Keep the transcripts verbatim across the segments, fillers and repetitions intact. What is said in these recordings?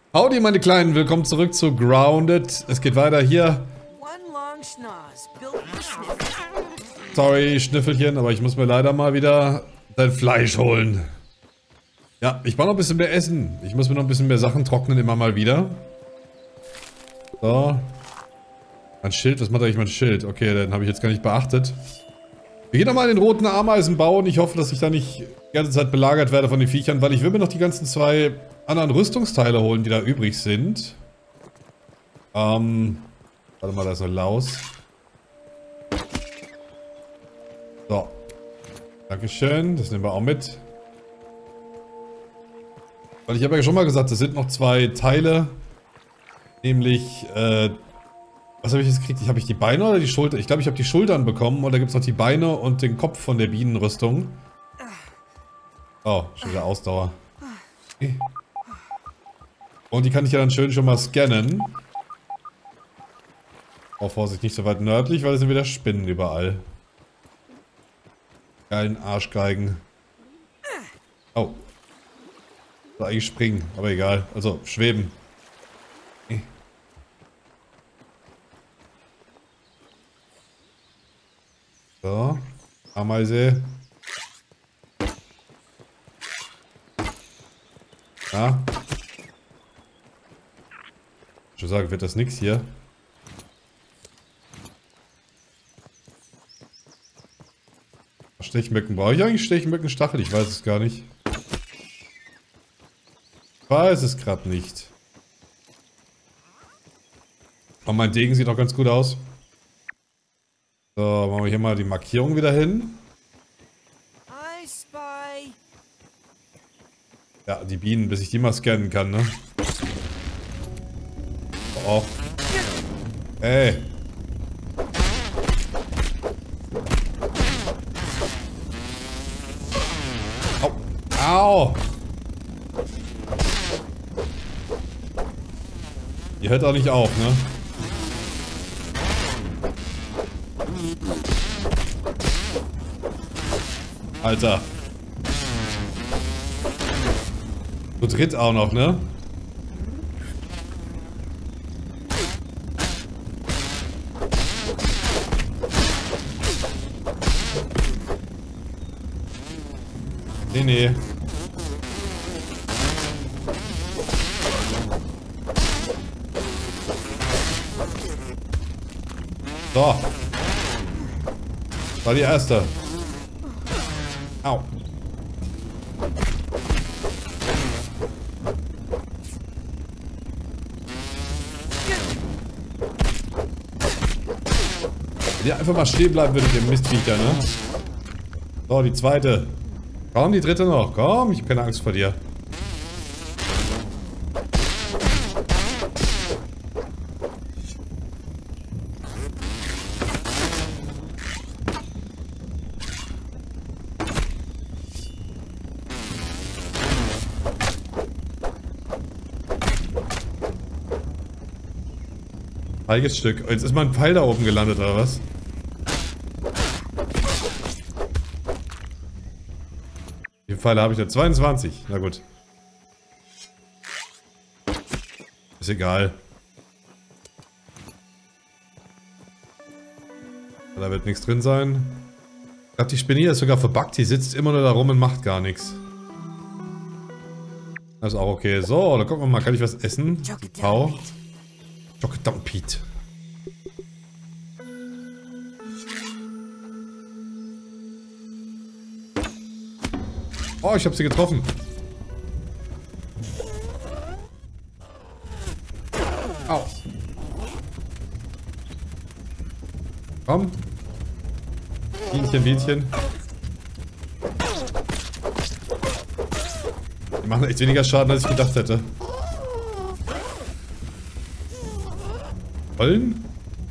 Howdy, meine Kleinen, willkommen zurück zu Grounded. Es geht weiter hier. Sorry, Schnüffelchen, aber ich muss mir leider mal wieder dein Fleisch holen. Ja, ich brauche noch ein bisschen mehr Essen. Ich muss mir noch ein bisschen mehr Sachen trocknen, immer mal wieder. So. Mein Schild, was macht eigentlich mein Schild? Okay, den habe ich jetzt gar nicht beachtet. Wir gehen nochmal in den roten Ameisenbau und ich hoffe, dass ich da nicht die ganze Zeit belagert werde von den Viechern, weil ich will mir noch die ganzen zwei anderen Rüstungsteile holen, die da übrig sind. Ähm, warte mal, da ist noch Laus. So. Dankeschön, das nehmen wir auch mit. Weil ich habe ja schon mal gesagt, es sind noch zwei Teile. Nämlich, äh, was habe ich jetzt gekriegt? Habe ich die Beine oder die Schulter? Ich glaube, ich habe die Schultern bekommen und da gibt es noch die Beine und den Kopf von der Bienenrüstung. Oh, schon wieder Ausdauer. Okay. Und die kann ich ja dann schön schon mal scannen. Auch Vorsicht, nicht so weit nördlich, weil es sind wieder Spinnen überall. Geilen Arschgeigen. Oh. Soll eigentlich springen, aber egal. Also, schweben. Okay. So. Ameise. Ja. Ich würde sagen, wird das nix hier. Stechmücken. Brauche ich eigentlich Stechmückenstachel? Ich weiß es gar nicht. Ich weiß es gerade nicht. Aber mein Degen sieht auch ganz gut aus. So, machen wir hier mal die Markierung wieder hin. Ja, die Bienen, bis ich die mal scannen kann, ne? Oh. Ey. Au. Au. Ihr hört auch nicht auf, ne? Alter. Du dritt auch noch, ne? Nee, nee. So. Das war die erste. Au. Wenn ihr einfach mal stehen bleiben würdet, ihr Mistviecher, ne? So, die zweite. Komm, die dritte noch. Komm, ich habe keine Angst vor dir. Feiges Stück. Jetzt ist mein Pfeil da oben gelandet, oder was? Wie viele Pfeile habe ich da? zweiundzwanzig. Na gut. Ist egal. Da wird nichts drin sein. Ich glaube, die Spinne hier ist sogar verbuggt. Die sitzt immer nur da rum und macht gar nichts. Das ist auch okay. So, dann gucken wir mal. Kann ich was essen? Die Frau. Chocolate Pete. Oh, ich habe sie getroffen. Au. Komm. Bienchen, Bienchen. Die machen echt weniger Schaden, als ich gedacht hätte. Wollen?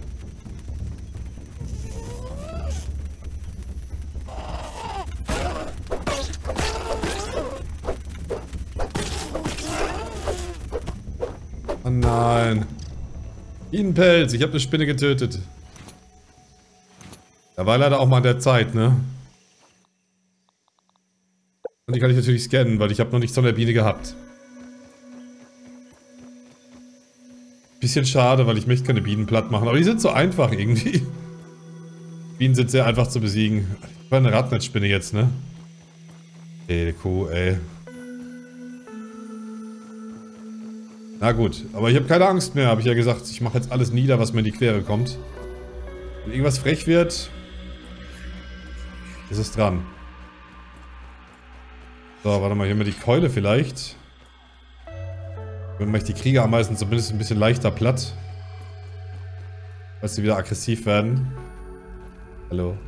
Oh nein. Bienenpelz, ich habe eine Spinne getötet. Da war leider auch mal an der Zeit, ne? Und die kann ich natürlich scannen, weil ich habe noch nichts von der Biene gehabt. Bisschen schade, weil ich möchte keine Bienen platt machen. Aber die sind so einfach irgendwie. Bienen sind sehr einfach zu besiegen. Ich war eine Radnetzspinne jetzt, ne? Ey, Kuh, ey. Na gut, aber ich habe keine Angst mehr, habe ich ja gesagt. Ich mache jetzt alles nieder, was mir in die Quere kommt. Wenn irgendwas frech wird, ist es dran. So, warte mal, hier haben wir die Keule vielleicht. Dann mache ich die Kriegerameisen zumindest ein bisschen leichter platt. Falls sie wieder aggressiv werden. Hallo.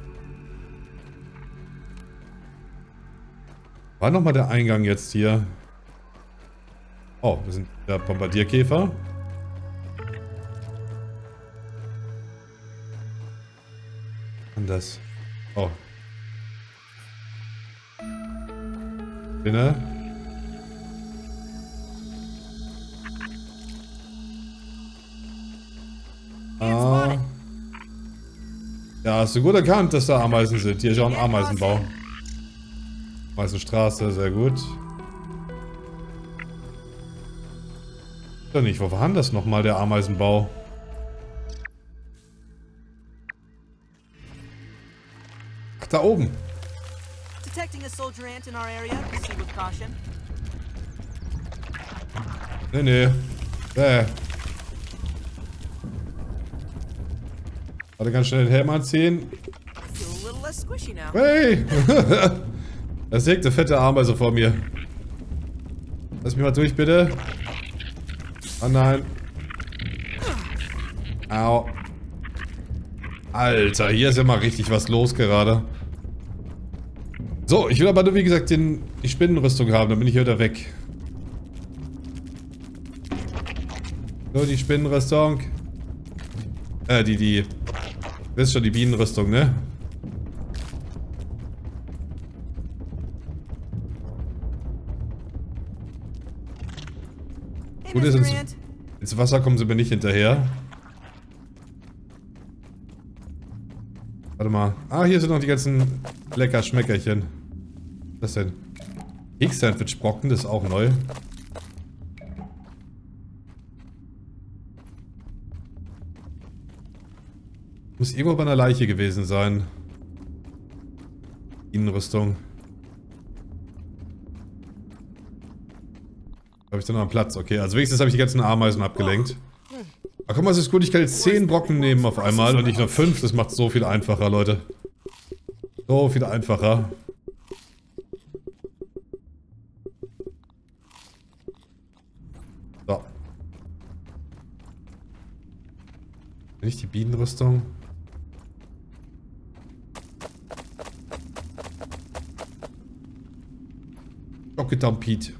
War nochmal der Eingang jetzt hier? Oh, wir sind der Bombardierkäfer. Anders. Oh. Spinne. Ah. Ja, hast du gut erkannt, dass da Ameisen sind. Hier ist ja auch ein Ameisenbau. Ameisenstraße, sehr gut. Doch nicht, wo war denn das nochmal, der Ameisenbau? Ach, da oben. Nee, nee. Bäh. Warte, ganz schnell den Helm anziehen. Hey! Da sägt eine fette Ameise vor mir. Lass mich mal durch, bitte. Oh nein. Au. Alter, hier ist ja mal richtig was los gerade. So, ich will aber nur, wie gesagt, den, die Spinnenrüstung haben, dann bin ich hier wieder weg. So, die Spinnenrüstung. Äh, die, die... Du wisst schon, die Bienenrüstung, ne? Gut ist, ins, ins Wasser kommen sie mir nicht hinterher. Warte mal. Ah, hier sind noch die ganzen lecker Schmeckerchen. Was ist das denn? Keks-Sandwich-Brocken, das ist auch neu. Muss irgendwo bei einer Leiche gewesen sein. Innenrüstung. Habe ich dann noch einen Platz? Okay, also wenigstens habe ich die ganzen Ameisen abgelenkt. Ach guck mal, es ist gut, ich kann jetzt zehn Brocken nehmen auf einmal und nicht nur fünf. Das macht so viel einfacher, Leute. So viel einfacher. So. Nicht die Bienenrüstung. Pete.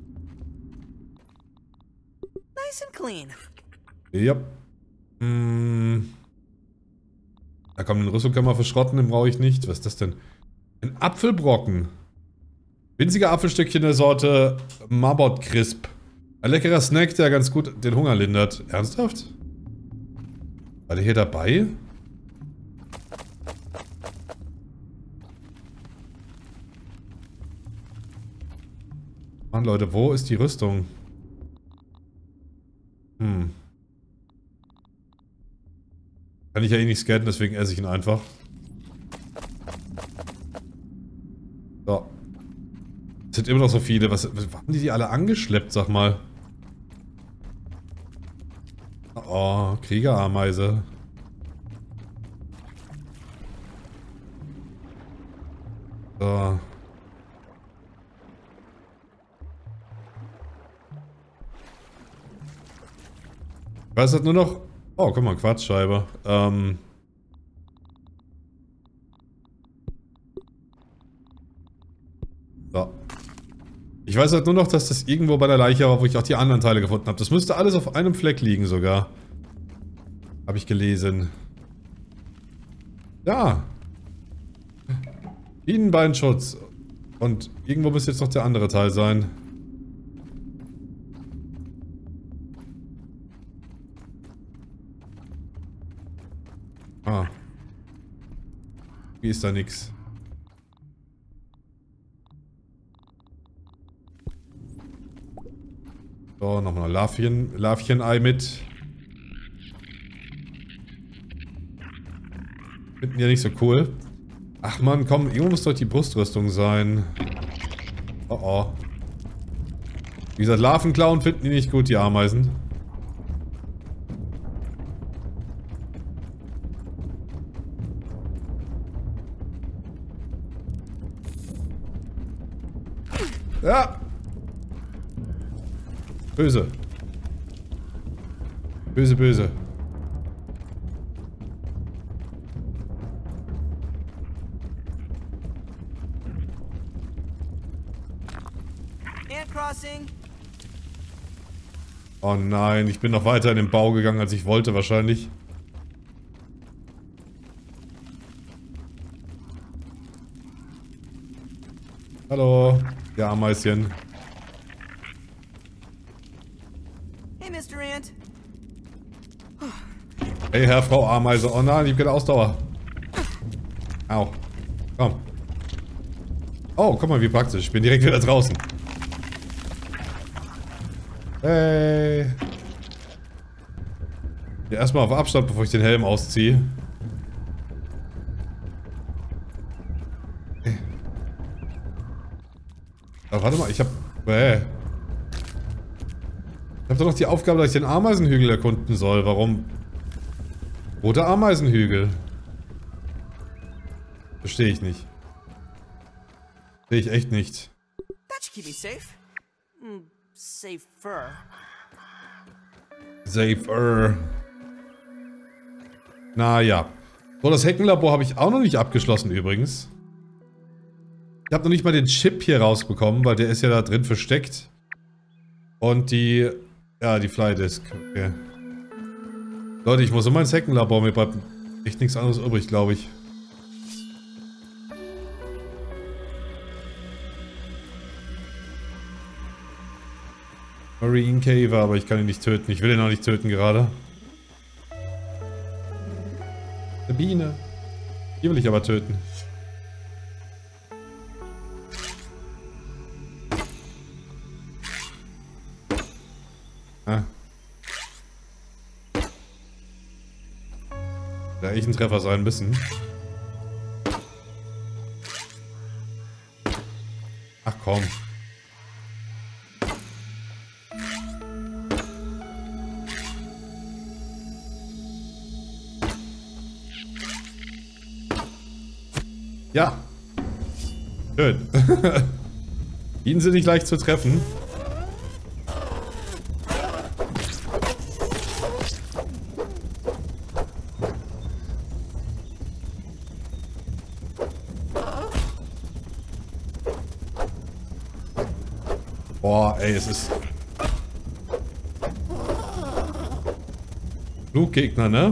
Nice and clean. Ja. Hm. Da kommt den Rüstung, kann man verschrotten, den brauche ich nicht. Was ist das denn? Ein Apfelbrocken. Winziger Apfelstückchen der Sorte Marbot Crisp. Ein leckerer Snack, der ganz gut den Hunger lindert. Ernsthaft? War der hier dabei? Mann, Leute, wo ist die Rüstung? Hm. Kann ich ja eh nicht scannen, deswegen esse ich ihn einfach. So. Es sind immer noch so viele. Was, was haben die die alle angeschleppt, sag mal? Oh, Kriegerameise. So. Ich weiß halt nur noch... Oh, guck mal, Quarzscheibe. Ähm... So. Ich weiß halt nur noch, dass das irgendwo bei der Leiche war, wo ich auch die anderen Teile gefunden habe. Das müsste alles auf einem Fleck liegen sogar. Habe ich gelesen. Ja. Bienenbeinschutz. Und irgendwo müsste jetzt noch der andere Teil sein. Ah. Wie ist da nix? So, nochmal Larvchen, Larvchen-Ei mit. Finden ja nicht so cool. Ach man, komm, irgendwo muss doch die Brustrüstung sein. Oh oh. Wie gesagt, Larvenklauen finden die nicht gut, die Ameisen. Ja! Böse. Böse, böse. And crossing. Oh nein, ich bin noch weiter in den Bau gegangen, als ich wollte wahrscheinlich. Hallo, ja, Ameischen. Hey, Mister Ant. Hey, Herr, Frau Ameise. Oh nein, ich hab keine Ausdauer. Au. Komm. Oh, guck mal, wie praktisch. Ich bin direkt wieder draußen. Hey. Ja, erstmal auf Abstand, bevor ich den Helm ausziehe. Hey. Aber warte mal, ich hab... Hey. Ich hab doch noch die Aufgabe, dass ich den Ameisenhügel erkunden soll. Warum... Roter Ameisenhügel. Verstehe ich nicht. Verstehe ich echt nicht. That should keep me safe. Mm, safer. Safer. Naja. So, das Heckenlabor habe ich auch noch nicht abgeschlossen übrigens. Ich habe noch nicht mal den Chip hier rausbekommen, weil der ist ja da drin versteckt. Und die... Ja, die Flydisk. Okay. Leute, ich muss immer ins Heckenlabor. Mir bleibt echt nichts anderes übrig, glaube ich. Marine Cave, aber ich kann ihn nicht töten. Ich will ihn auch nicht töten gerade. Eine Biene. Die will ich aber töten. Ah. Da echt ein Treffer sein müssen. Ach komm. Ja. Schön. Bienen sind nicht leicht zu treffen. Boah, ey, es ist... Fluggegner, ne?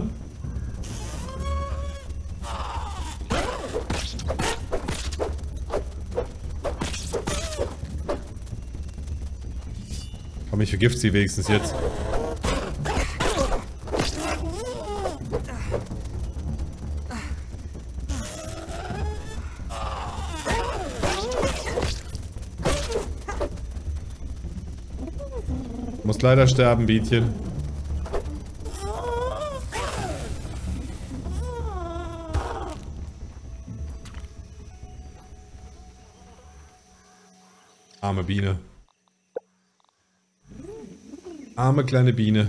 Komm, ich vergift sie wenigstens jetzt. Muss leider sterben, Bienchen. Arme Biene. Arme kleine Biene.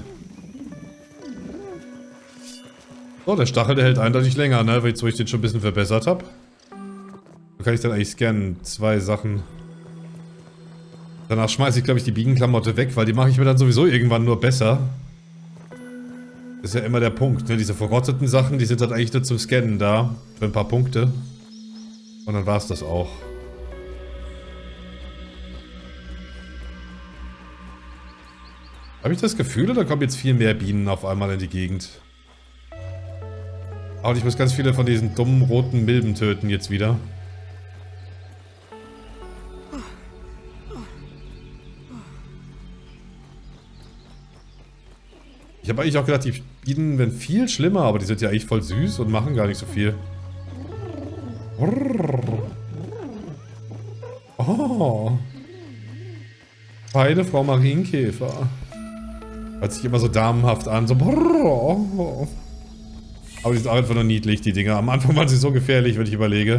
So, der Stachel, der hält eindeutig länger, ne? Jetzt, wo ich den schon ein bisschen verbessert habe. Da kann ich dann eigentlich scannen. Zwei Sachen. Danach schmeiße ich, glaube ich, die Bienenklamotte weg, weil die mache ich mir dann sowieso irgendwann nur besser. Das ist ja immer der Punkt, ne? Diese verrotteten Sachen, die sind halt eigentlich nur zum Scannen da. Für ein paar Punkte. Und dann war es das auch. Habe ich das Gefühl, oder kommen jetzt viel mehr Bienen auf einmal in die Gegend? Und ich muss ganz viele von diesen dummen roten Milben töten jetzt wieder. Ich habe eigentlich auch gedacht, die Bienen wären viel schlimmer, aber die sind ja eigentlich voll süß und machen gar nicht so viel. Oh. Feine Frau Marienkäfer. Hört sich immer so damenhaft an, so... Aber die sind auch einfach nur niedlich, die Dinger. Am Anfang waren sie so gefährlich, wenn ich überlege.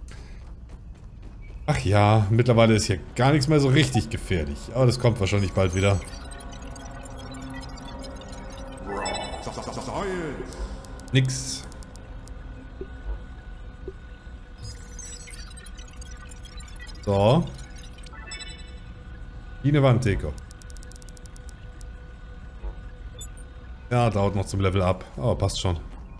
Ach ja, mittlerweile ist hier gar nichts mehr so richtig gefährlich. Aber das kommt wahrscheinlich bald wieder. Nix. So. Wie eine Wand, Deko. Ja, dauert noch zum Level up. Aber passt schon.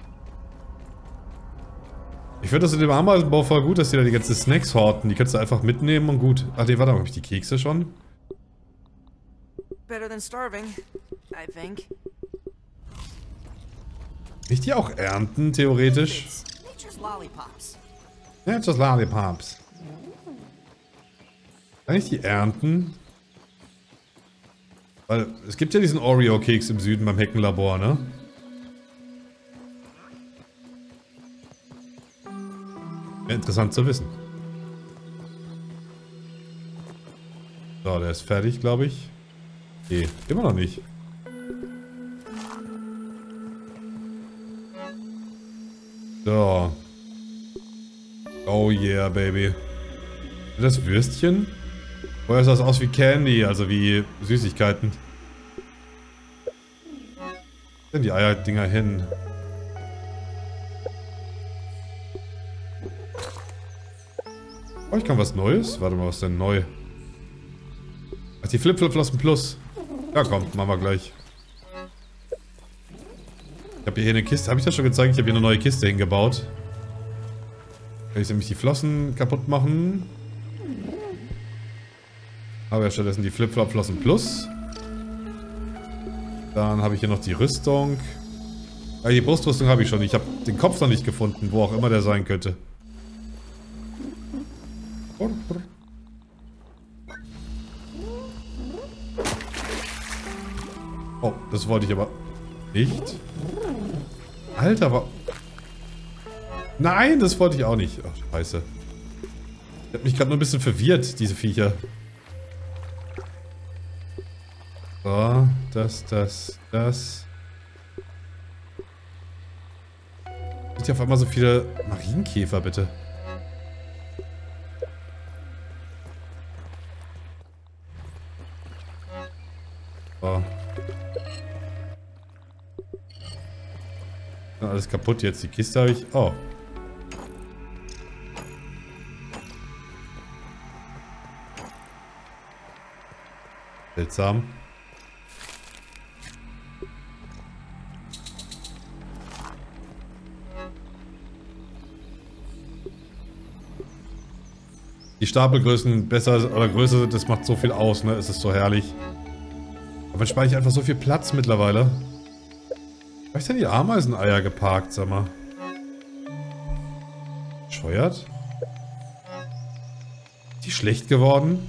Ich finde das in dem Ameisenbau voll gut, dass die da die ganzen Snacks horten. Die kannst du einfach mitnehmen und gut. Ach nee, warte mal, habe ich die Kekse schon? Better than starving, I think. Kann ich die auch ernten, theoretisch? It's nature's lollipops. Ja, just Lollipops. Kann ich die ernten? Weil es gibt ja diesen Oreo-Keks im Süden beim Heckenlabor, ne? Wäre interessant zu wissen. So, der ist fertig, glaube ich. Nee, immer noch nicht. So. Oh yeah, baby. Das Würstchen? Vorher sah das aus wie Candy, also wie Süßigkeiten. Wo sind die Eierdinger hin? Oh, ich kann was Neues? Warte mal, was ist denn neu? Ach, die Flip-Flop-Flossen Plus. Ja, komm, machen wir gleich. Ich habe hier eine Kiste. Habe ich das schon gezeigt? Ich habe hier eine neue Kiste hingebaut. Kann ich nämlich die Flossen kaputt machen. Aber ja, stattdessen die Flip-Flop-Flossen Plus. Dann habe ich hier noch die Rüstung. Ah, die Brustrüstung habe ich schon. Ich habe den Kopf noch nicht gefunden, wo auch immer der sein könnte. Oh, das wollte ich aber nicht. Alter, aber... Nein, das wollte ich auch nicht. Ach, scheiße. Ich habe mich gerade nur ein bisschen verwirrt, diese Viecher. So, das, das, das. Sind hier auf einmal so viele Marienkäfer, bitte. So. Alles kaputt jetzt. Die Kiste habe ich... Oh. Seltsam. Die Stapelgrößen besser oder größer sind, das macht so viel aus, ne? Es ist so herrlich. Aber dann spare ich einfach so viel Platz mittlerweile. Wo habe ich denn die Ameiseneier geparkt, sag mal? Bescheuert? Ist die schlecht geworden?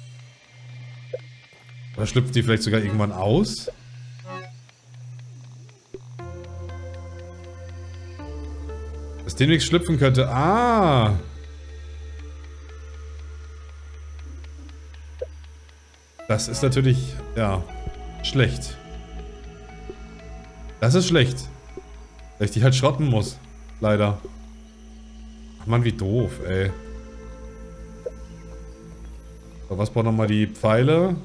Oder schlüpfen die vielleicht sogar irgendwann aus? Dass demnächst schlüpfen könnte. Ah! Das ist natürlich, ja, schlecht. Das ist schlecht. Dass ich die halt schrotten muss. Leider. Ach Mann, wie doof, ey. So, was braucht nochmal die Pfeile?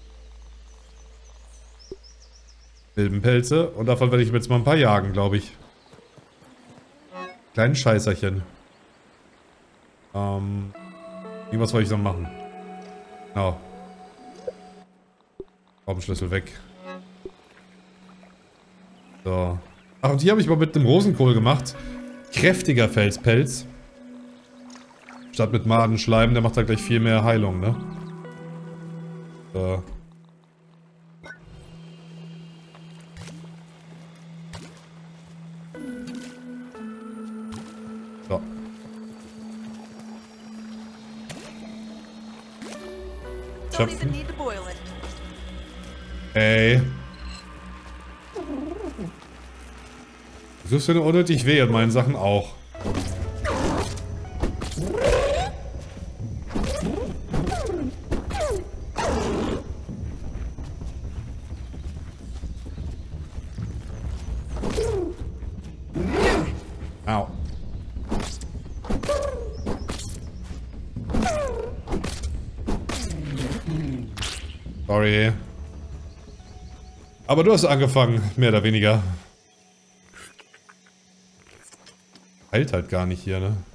Milbenpelze. Und davon werde ich jetzt mal ein paar jagen, glaube ich. Kleinen Scheißerchen. Ähm. Irgendwas wollte ich noch machen. Genau. Schlüssel weg. So. Ach, und hier habe ich mal mit dem Rosenkohl gemacht. Kräftiger Felspelz. Statt mit Madenschleim, der macht da gleich viel mehr Heilung, ne? So. So. Schöpfen. Ey. Du tust mir unnötig weh und meinen Sachen auch. Au. Sorry. Aber du hast angefangen, mehr oder weniger. Heilt halt gar nicht hier, ne?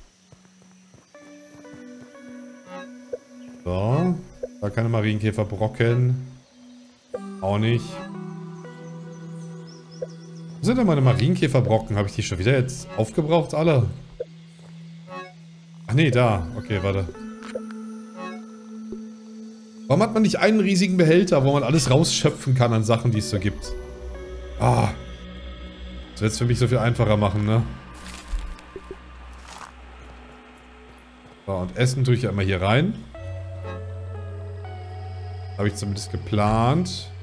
So. Da keine Marienkäferbrocken. Auch nicht. Wo sind denn meine Marienkäferbrocken? Habe ich die schon wieder jetzt aufgebraucht, alle? Ach nee, da. Okay, warte. Warum hat man nicht einen riesigen Behälter, wo man alles rausschöpfen kann an Sachen, die es so gibt? Ah. Das wird es für mich so viel einfacher machen, ne? So, und Essen tue ich ja immer hier rein. Habe ich zumindest geplant.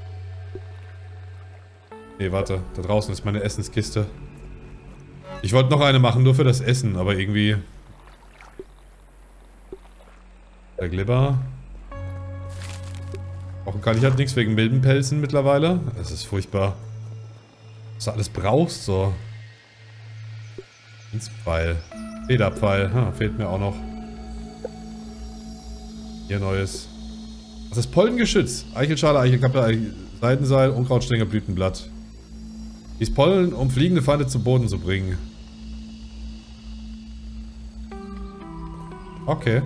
Nee, warte. Da draußen ist meine Essenskiste. Ich wollte noch eine machen, nur für das Essen, aber irgendwie... Der Glibber. Brauchen kann ich halt nichts wegen Milbenpelzen mittlerweile. Das ist furchtbar. Was du alles brauchst, so. Dienstpfeil. Federpfeil. Ha, fehlt mir auch noch. Hier neues. Was ist Pollengeschütz? Eichelschale, Eichelkappe, Eichel Seidenseil, Unkrautstängel, Blütenblatt. Dies Pollen, um fliegende Feinde zu Boden zu bringen. Okay.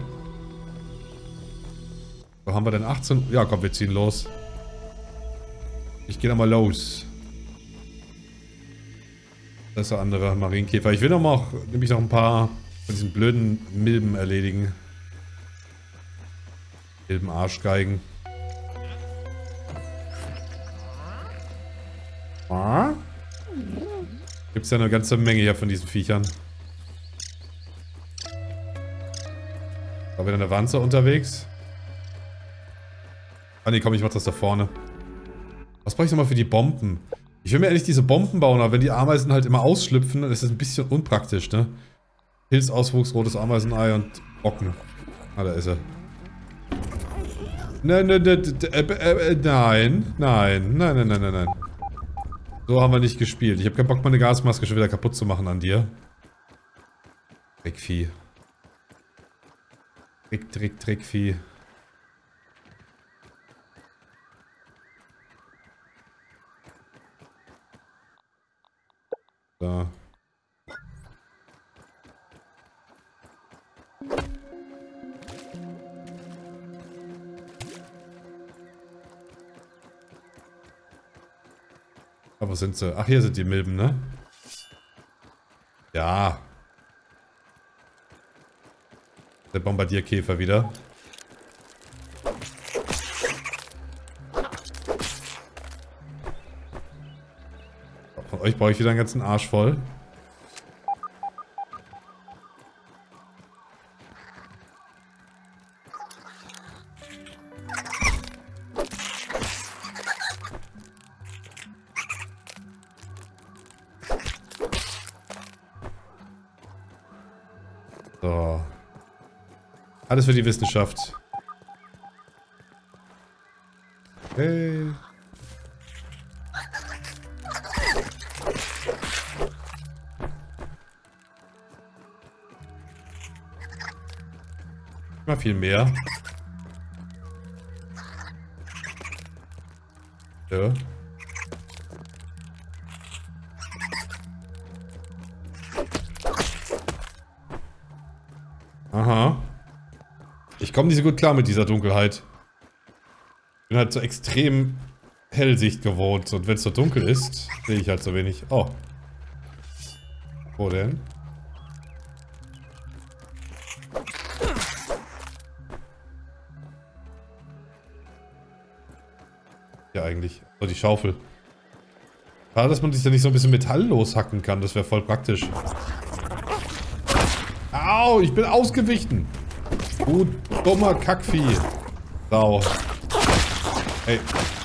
Wo haben wir denn? achtzehn? Ja, komm, wir ziehen los. Ich gehe nochmal los. Das ist der andere Marienkäfer. Ich will noch mal nämlich noch ein paar von diesen blöden Milben erledigen. Milben-Arschgeigen. Ah? Gibt es ja eine ganze Menge hier von diesen Viechern. War wieder eine Wanze unterwegs? Ah ne, komm, ich mach das da vorne. Was brauche ich nochmal für die Bomben? Ich will mir ehrlich diese Bomben bauen, aber wenn die Ameisen halt immer ausschlüpfen, dann ist das ein bisschen unpraktisch, ne? Pilzauswuchs, rotes Ameisenei und Brocken. Ah, da ist er. Nein, nein, nein, nein, nein, nein, nein, nein, nein. So haben wir nicht gespielt. Ich habe keinen Bock, meine Gasmaske schon wieder kaputt zu machen an dir. Dreckvieh. Dreck, Dreck, Dreckvieh. Da. Aber wo sind sie? Ach, hier sind die Milben, ne? Ja. Der Bombardierkäfer wieder. Von euch brauche ich wieder einen ganzen Arsch voll. So. Alles für die Wissenschaft. Hey. Mal viel mehr. Ja. Aha. Ich komme nicht so gut klar mit dieser Dunkelheit. Ich bin halt so extrem Hellsicht gewohnt. Und wenn es so dunkel ist, sehe ich halt so wenig. Oh. Wo denn? Ja, eigentlich. Oh, die Schaufel. Schade, dass man sich da nicht so ein bisschen Metall loshacken kann. Das wäre voll praktisch. Au, ich bin ausgewichen. Du dummer Kackvieh. Sau. Hey.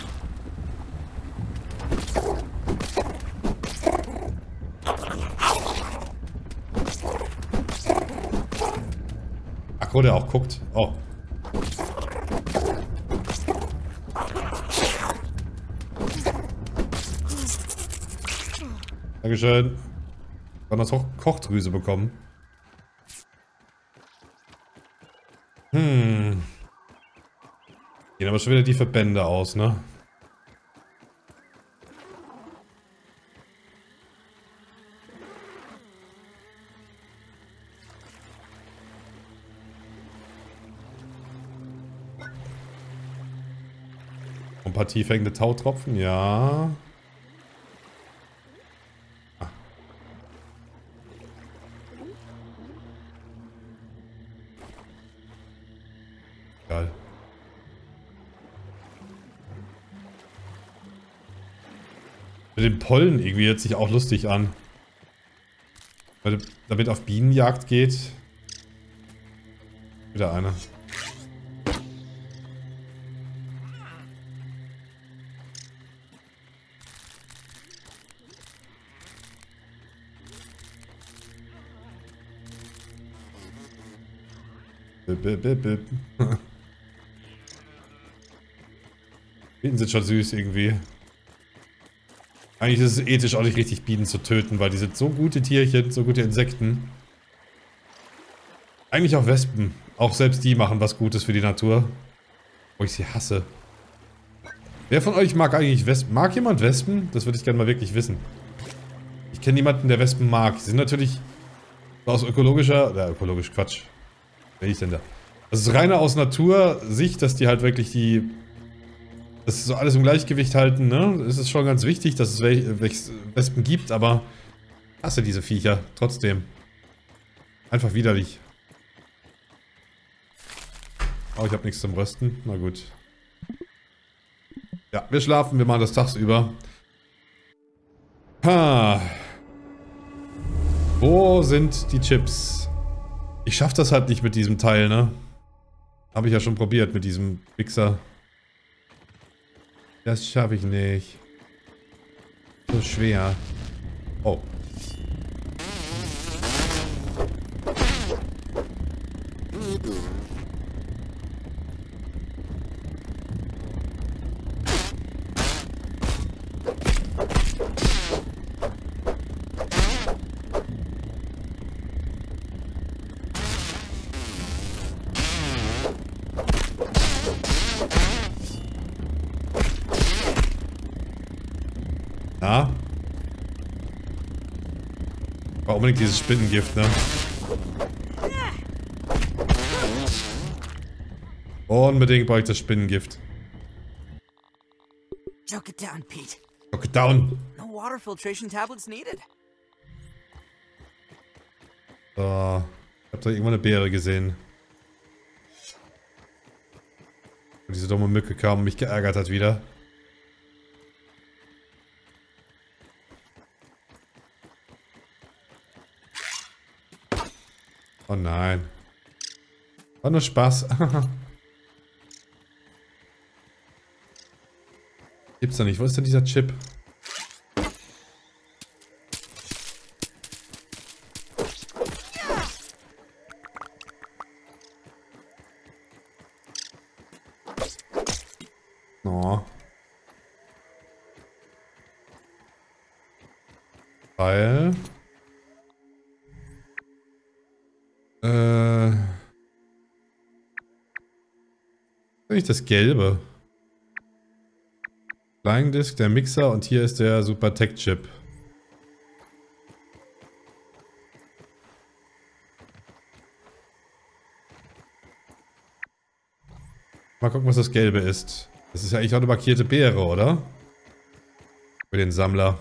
Ach, wo der auch guckt. Oh. Dankeschön. Von der Kochdrüse bekommen. Hm. Gehen aber schon wieder die Verbände aus, ne? Ein paar tief hängende Tautropfen, ja. Ah. Geil. Mit den Pollen irgendwie hört sich auch lustig an. Weil damit auf Bienenjagd geht. Wieder eine. Bip, bip, bip, bip. Bienen sind schon süß irgendwie. Eigentlich ist es ethisch auch nicht richtig, Bienen zu töten, weil die sind so gute Tierchen, so gute Insekten. Eigentlich auch Wespen. Auch selbst die machen was Gutes für die Natur. Wo ich sie hasse. Wer von euch mag eigentlich Wespen? Mag jemand Wespen? Das würde ich gerne mal wirklich wissen. Ich kenne niemanden, der Wespen mag. Sie sind natürlich aus ökologischer... Äh, ökologisch Quatsch. Wer ist denn da? Das ist reiner aus Natursicht, dass die halt wirklich die... Das ist so alles im Gleichgewicht halten, ne? Es ist schon ganz wichtig, dass es Wespen gibt, aber... Ich hasse diese Viecher. Trotzdem. Einfach widerlich. Oh, ich habe nichts zum Rösten. Na gut. Ja, wir schlafen, wir machen das tagsüber. Ha. Wo sind die Chips? Ich schaffe das halt nicht mit diesem Teil, ne? Habe ich ja schon probiert mit diesem Mixer. Das schaffe ich nicht. So schwer. Oh. Ja. War unbedingt dieses Spinnengift, ne? Unbedingt brauche ich das Spinnengift. Choke it down, Pete. Choke it down. No water filtration tablets needed. So. Ich hab da irgendwo eine Beere gesehen. Und diese dumme Mücke kam und mich geärgert hat wieder. Oh nein. War nur Spaß. Gibt's da nicht. Wo ist denn dieser Chip? Oh. Weil... Äh... Nicht das Gelbe. Flying Disk, der Mixer und hier ist der Super Tech Chip. Mal gucken, was das Gelbe ist. Das ist ja eigentlich auch eine markierte Beere, oder? Für den Sammler.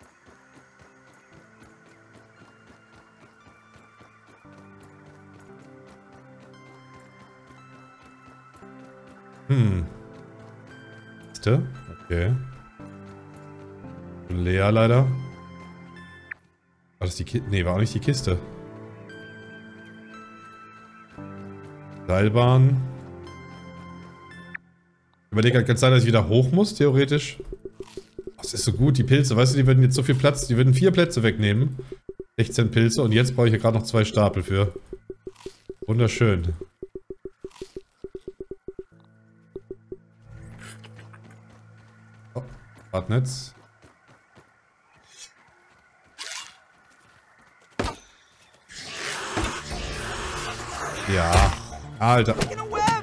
Hm. Kiste? Okay. Leer leider. War das die Kiste? Nee, war auch nicht die Kiste. Seilbahn. Überlege, kann es sein, dass ich wieder hoch muss, theoretisch? Das ist so gut, die Pilze, weißt du, die würden jetzt so viel Platz, die würden vier Plätze wegnehmen. sechzehn Pilze und jetzt brauche ich ja gerade noch zwei Stapel für. Wunderschön. Oh, Radnetz. Ja. Alter. In a web!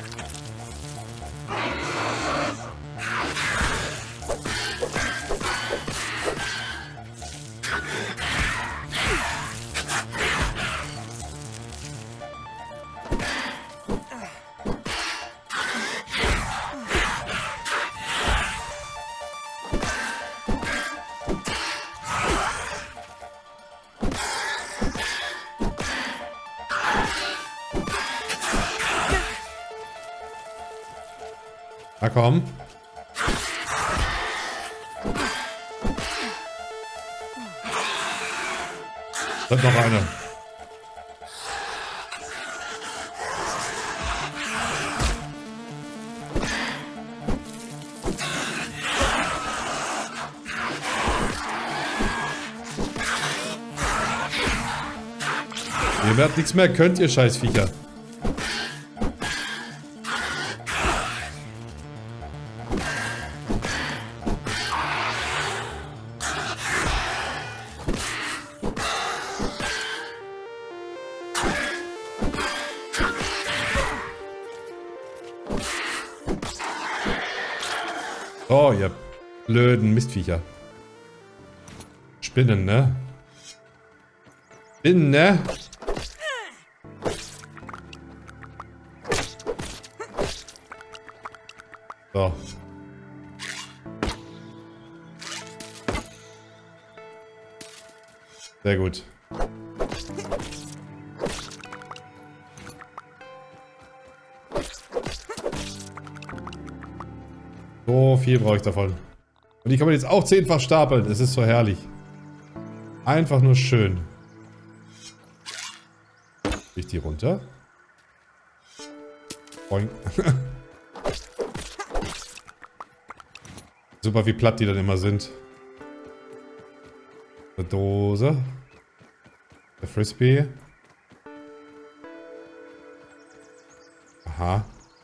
Na komm. Da ist noch eine. Ihr werdet nichts mehr, könnt ihr Scheißviecher. Oh, ihr blöden Mistviecher. Spinnen, ne? Spinnen, ne? So. Sehr gut. So viel brauche ich davon. Und die kann man jetzt auch zehnfach stapeln. Es ist so herrlich. Einfach nur schön. Ich die runter. Boing. Super, wie platt die dann immer sind. Eine Dose. Der Frisbee. Aha.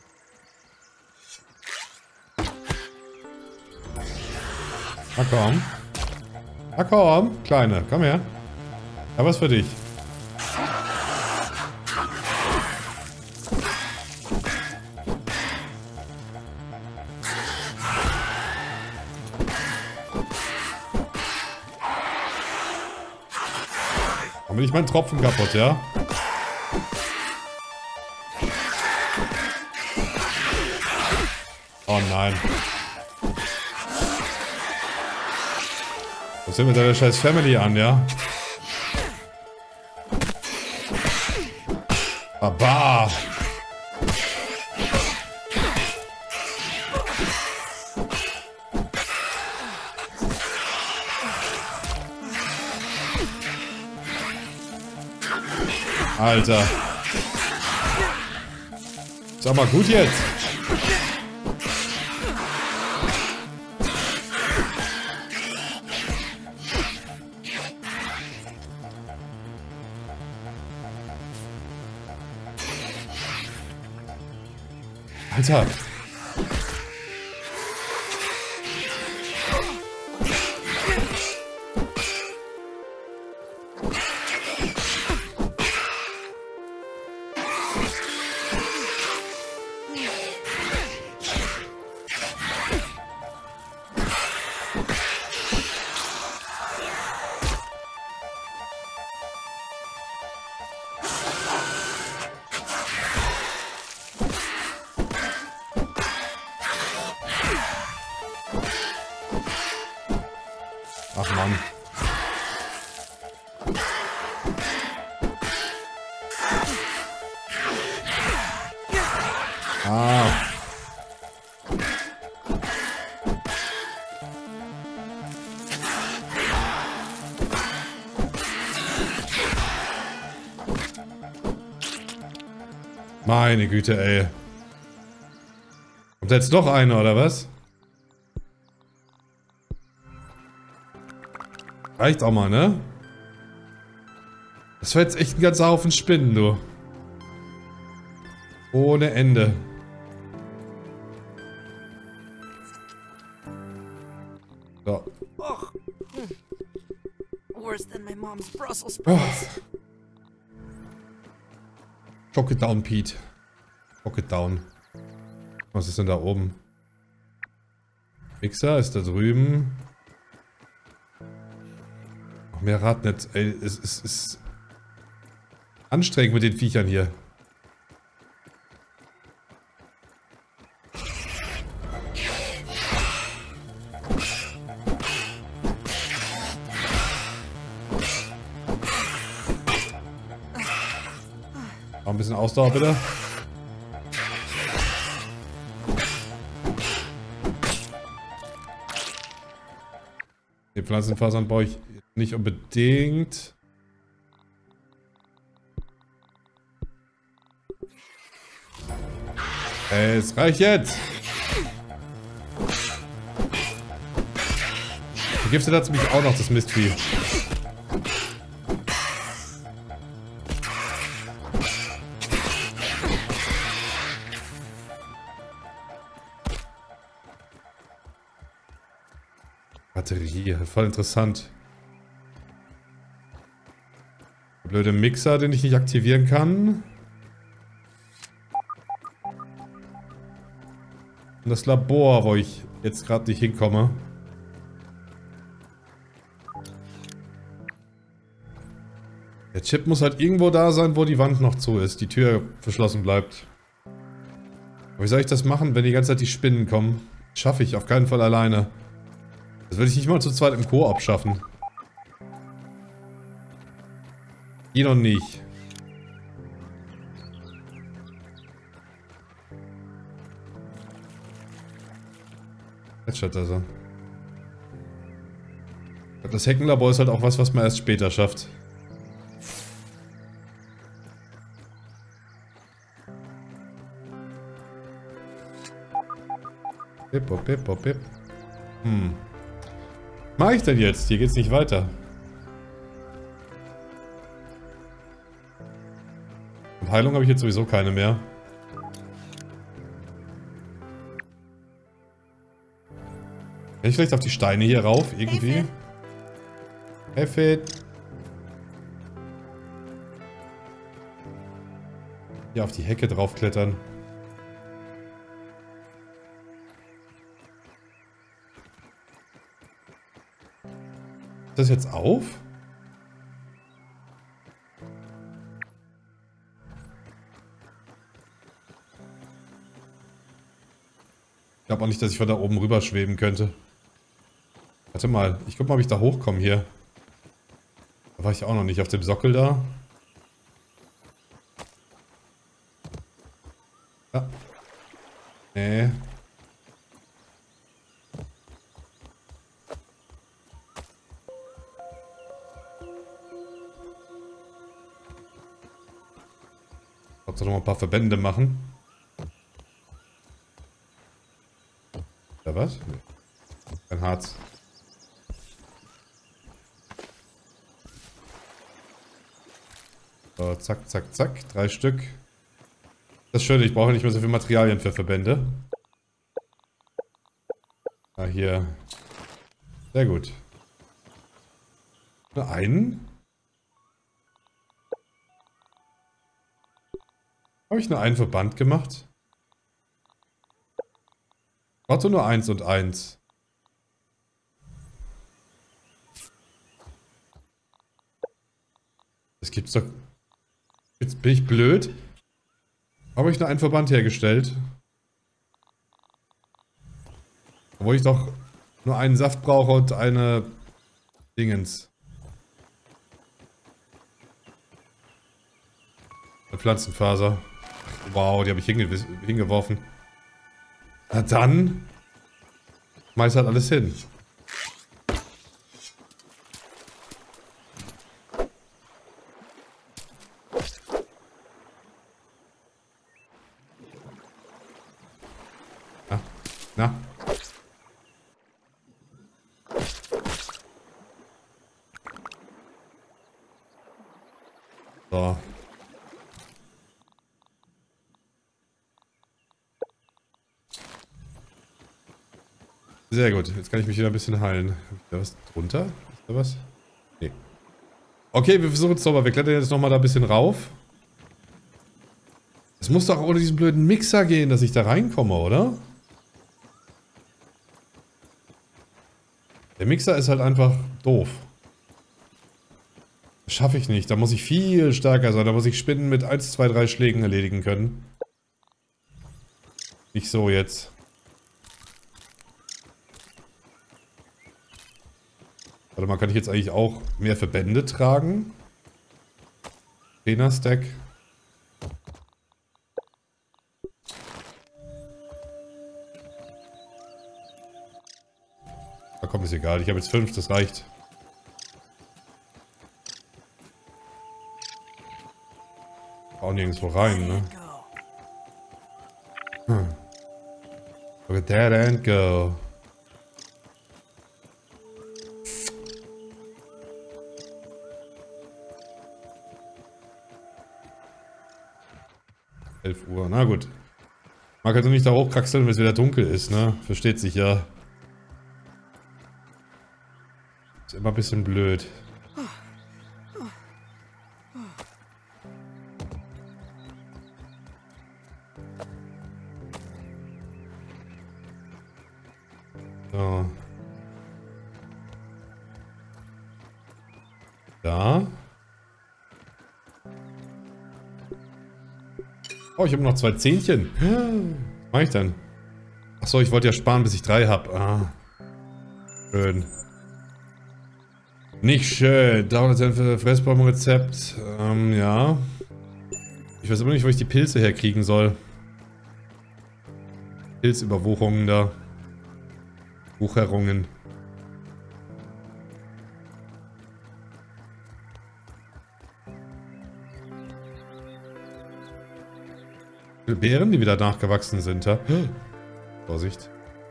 Na komm. Na komm, Kleine. Komm her. Ich hab was für dich. Warum bin ich mein Tropfen kaputt, ja? Oh nein. Was sind mit deiner scheiß Family an, ja? Baba! Alter. Sag mal gut jetzt. Alter. Ach Mann. Ah. Meine Güte, ey. Kommt jetzt doch eine, oder was? Reicht auch mal, ne? Das war jetzt echt ein ganzer Haufen Spinnen, du. Ohne Ende. So. Oh. Worse than my mom's Brussels sprouts. Oh. Chock it down, Pete. Chock it down. Was ist denn da oben? Mixer ist da drüben. Noch mehr Radnetz. Ey, es ist, ist anstrengend mit den Viechern hier. Noch ein bisschen Ausdauer, bitte. Die Pflanzenfasern brauche ich nicht unbedingt. Es reicht jetzt. Vergiftet hat es mich auch noch, das Mistvieh. Batterie, voll interessant. Der blöde Mixer, den ich nicht aktivieren kann. Und das Labor, wo ich jetzt gerade nicht hinkomme. Der Chip muss halt irgendwo da sein, wo die Wand noch zu ist, die Tür verschlossen bleibt. Aber wie soll ich das machen, wenn die ganze Zeit die Spinnen kommen? Das schaffe ich auf keinen Fall alleine. Das will ich nicht mal zu zweit im Koop schaffen. Die noch nicht. Jetzt schaut er so. Das Heckenlabor ist halt auch was, was man erst später schafft. Pip, pip, pip, pip. Hm. Was mache ich denn jetzt? Hier geht's nicht weiter. Und Heilung habe ich jetzt sowieso keine mehr. Kann ich vielleicht auf die Steine hier rauf? Irgendwie? Hilfe! Hier auf die Hecke draufklettern. Ist das jetzt auf? Ich glaube auch nicht, dass ich von da oben rüber schweben könnte. Warte mal, ich guck mal, ob ich da hochkomme hier. Da war ich auch noch nicht auf dem Sockel da. Ja. Nee. Ich noch mal ein paar Verbände machen. Da was? Nee. Kein Harz. So, zack, zack, zack. Drei Stück. Das ist schön, ich brauche nicht mehr so viel Materialien für Verbände. Ah, hier. Sehr gut. Nur einen? Habe ich nur einen Verband gemacht? Warte, nur eins und eins. Das gibt's doch. Jetzt bin ich blöd. Habe ich nur einen Verband hergestellt? Obwohl ich doch nur einen Saft brauche und eine Dingens. Eine Pflanzenfaser. Wow, die habe ich hinge hingeworfen. Na dann. Schmeiß halt alles hin. Na. Na. So. Sehr gut, jetzt kann ich mich wieder ein bisschen heilen. Ist da was drunter? Ist da was? Nee. Okay, wir versuchen es nochmal. Wir klettern jetzt nochmal da ein bisschen rauf. Es muss doch ohne diesen blöden Mixer gehen, dass ich da reinkomme, oder? Der Mixer ist halt einfach doof. Das schaffe ich nicht. Da muss ich viel stärker sein. Da muss ich Spinnen mit eins, zwei, drei Schlägen erledigen können. Nicht so jetzt. Warte mal, kann ich jetzt eigentlich auch mehr Verbände tragen? zehner-Stack. Na komm, ist egal. Ich habe jetzt fünf, das reicht. Auch nirgendwo rein, ne? Hm. Look at that and go. elf Uhr, na gut. Man kann also nicht da hochkraxeln, wenn es wieder dunkel ist, ne? Versteht sich ja. Ist immer ein bisschen blöd. So. Da. Oh, ich habe noch zwei Zähnchen. Was mache ich denn? Achso, ich wollte ja sparen, bis ich drei habe. Ah. Schön. Nicht schön. dreihundert für Fressbaum-Rezept. Ähm, ja. Ich weiß immer nicht, wo ich die Pilze herkriegen soll. Pilzüberwuchungen da. Wucherungen. Beeren, die wieder nachgewachsen sind, ha? Vorsicht.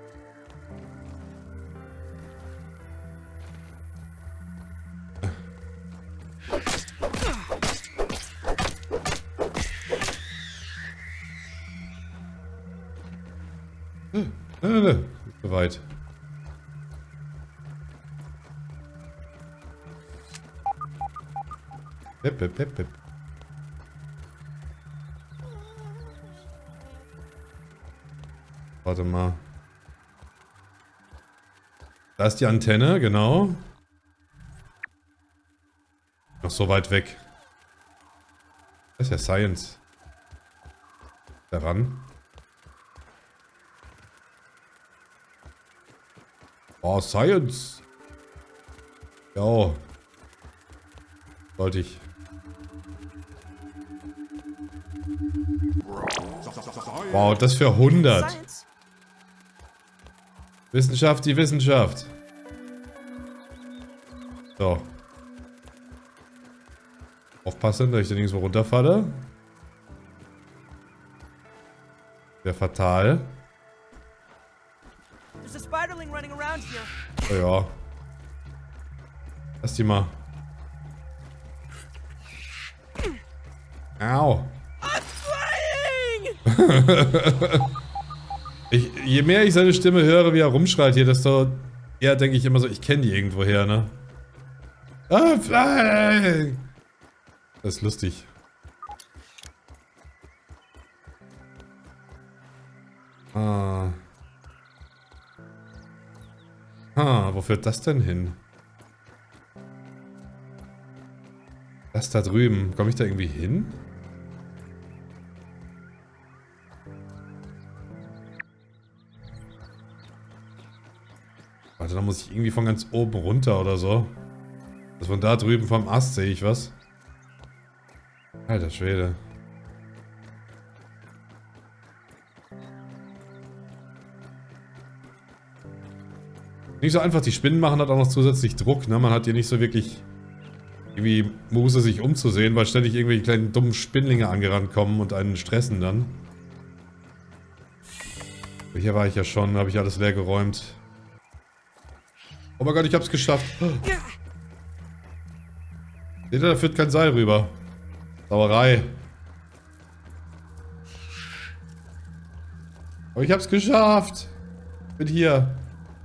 Nein, nein, nein. Soweit. Hip, hip, hip, hip. Warte mal. Da ist die Antenne, genau. Noch so weit weg. Das ist ja Science. Daran. Oh, Science. Ja. Sollte ich. Wow, das für hundert. Wissenschaft, die Wissenschaft. So. Aufpassen, dass ich da nirgendwo runterfalle. Wäre fatal. Oh ja. Lass die mal. Au. Ich, je mehr ich seine Stimme höre, wie er rumschreit hier, desto eher denke ich immer so, ich kenne die irgendwo her, ne? Ah, fly! Das ist lustig. Ah. Ah, wo führt das denn hin? Das da drüben. Komme ich da irgendwie hin? Warte, da muss ich irgendwie von ganz oben runter oder so. Das von da drüben vom Ast sehe ich was. Alter Schwede. Nicht so einfach, die Spinnen machen hat auch noch zusätzlich Druck, ne? Man hat hier nicht so wirklich irgendwie Muße, sich umzusehen, weil ständig irgendwelche kleinen dummen Spinnlinge angerannt kommen und einen stressen dann. Hier war ich ja schon, habe ich alles leer geräumt. Oh mein Gott, ich hab's geschafft. Seht ihr, da führt kein Seil rüber. Sauerei. Aber ich hab's geschafft. Bin hier.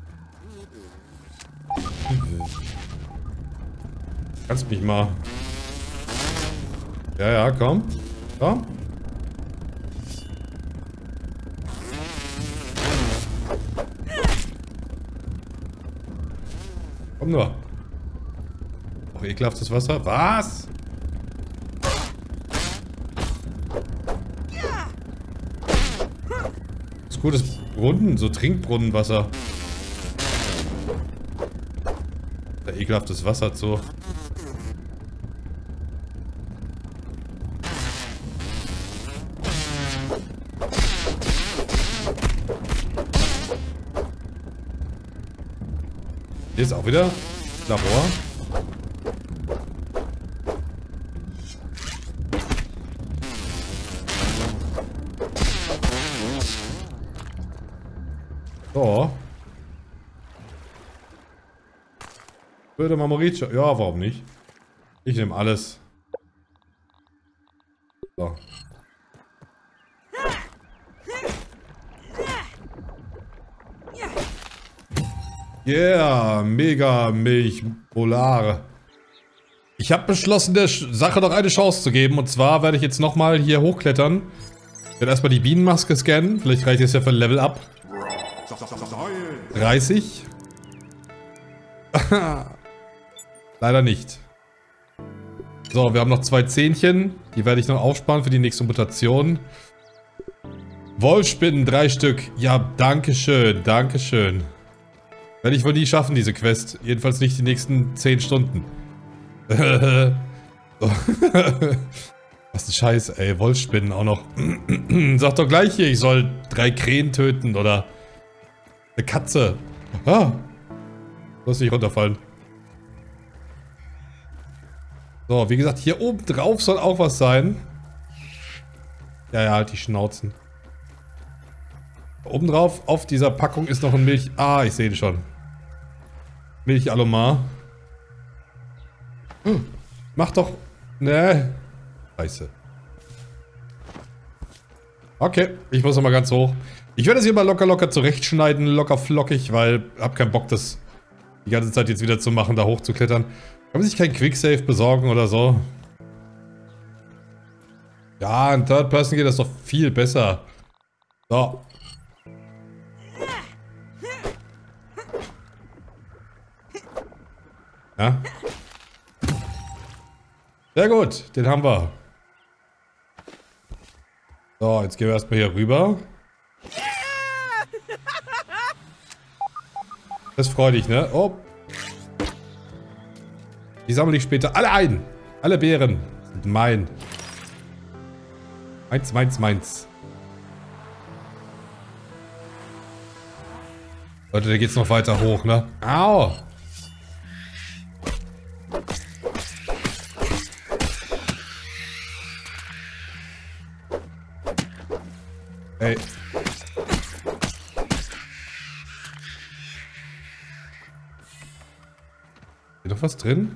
Kannst mich mal. Ja, ja, komm. Komm. Komm nur. Auch ekelhaftes Wasser. Was? Das ist gutes Brunnen, so Trinkbrunnenwasser. Da ekelhaftes Wasser zu. Hier ist auch wieder Labor. So. Würde mal Mauricio. Ja, warum nicht? Ich nehme alles. So. Yeah, mega Milch Polare. Ich habe beschlossen, der Sache noch eine Chance zu geben. Und zwar werde ich jetzt nochmal hier hochklettern. Ich werde erstmal die Bienenmaske scannen. Vielleicht reicht es ja für ein Level Up. dreißig. Leider nicht. So, wir haben noch zwei Zähnchen. Die werde ich noch aufsparen für die nächste Mutation. Wolfsspinnen, drei Stück. Ja, dankeschön, dankeschön. Werde ich wohl nie schaffen, diese Quest. Jedenfalls nicht die nächsten zehn Stunden. Was ein Scheiß, ey. Wolfsspinnen auch noch. Sag doch gleich hier, ich soll drei Krähen töten oder eine Katze. Ah. Lass nicht runterfallen. So, wie gesagt, hier oben drauf soll auch was sein. Ja, ja, halt die Schnauzen. Oben drauf, auf dieser Packung ist noch ein Milch... Ah, ich sehe schon. Milch Alomar. Hm, mach doch... Ne. Scheiße. Okay, ich muss nochmal ganz hoch. Ich werde das hier mal locker locker zurechtschneiden, locker flockig, weil ich habe keinen Bock, das die ganze Zeit jetzt wieder zu machen, da hoch zu klettern. Kann man sich kein Quicksave besorgen oder so? Ja, in Third Person geht das doch viel besser. So. Ja. Sehr gut, den haben wir. So, jetzt gehen wir erstmal hier rüber. Das freut dich, ne? Oh. Die sammle ich später alle ein. Alle Beeren sind mein. Meins, meins, meins. Leute, da geht's noch weiter hoch, ne? Au! Ey. Ist noch was drin?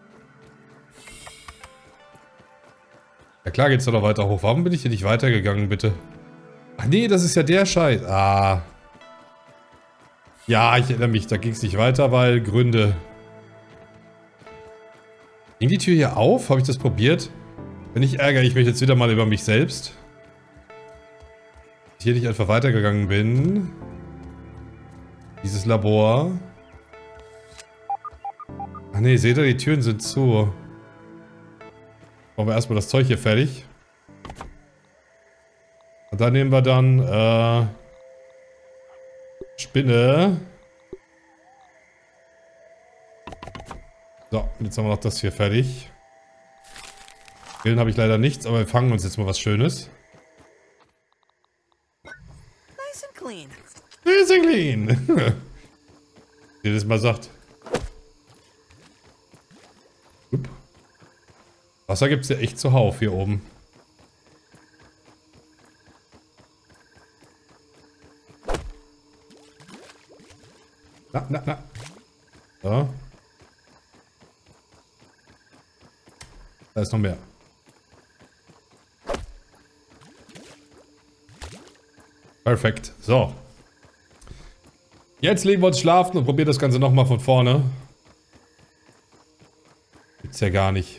Ja klar geht's doch noch weiter hoch. Warum bin ich hier nicht weitergegangen, bitte? Ach nee, das ist ja der Scheiß. Ah. Ja, ich erinnere mich. Da ging es nicht weiter, weil Gründe. Ging die Tür hier auf? Habe ich das probiert? Wenn nicht, ärgere ich mich jetzt wieder mal über mich selbst. Hier nicht einfach weitergegangen bin. Dieses Labor. Ach nee, seht ihr, die Türen sind zu. Machen wir erstmal das Zeug hier fertig. Und dann nehmen wir dann äh, Spinne. So, jetzt haben wir noch das hier fertig. Pillen habe ich leider nichts, aber wir fangen uns jetzt mal was Schönes. Nice and clean. Nice and clean. Wie ihr das mal sagt. Upp. Wasser gibt es ja echt zuhauf hier oben. Na, na, na. So. Da ist noch mehr. Perfekt. So. Jetzt legen wir uns schlafen und probieren das Ganze nochmal von vorne. Gibt's ja gar nicht.